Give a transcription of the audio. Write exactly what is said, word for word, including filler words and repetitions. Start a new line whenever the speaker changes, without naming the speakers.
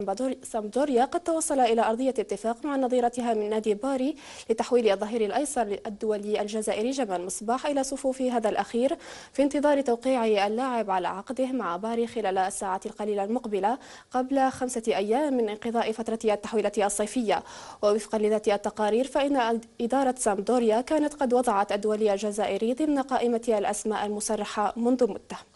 سامدوريا قد توصل إلى أرضية اتفاق مع نظيرتها من نادي باري لتحويل الظهير الأيسر الدولي الجزائري جمال مصباح إلى صفوف هذا الأخير في انتظار توقيع اللاعب على عقده مع باري خلال الساعات القليلة المقبلة قبل خمسة أيام من انقضاء فترة التحويلة الصيفية. ووفقا لذات التقارير فإن إدارة سامدوريا كانت قد وضعت الدولي الجزائري ضمن قائمة الأسماء المصرحة منذ مدة.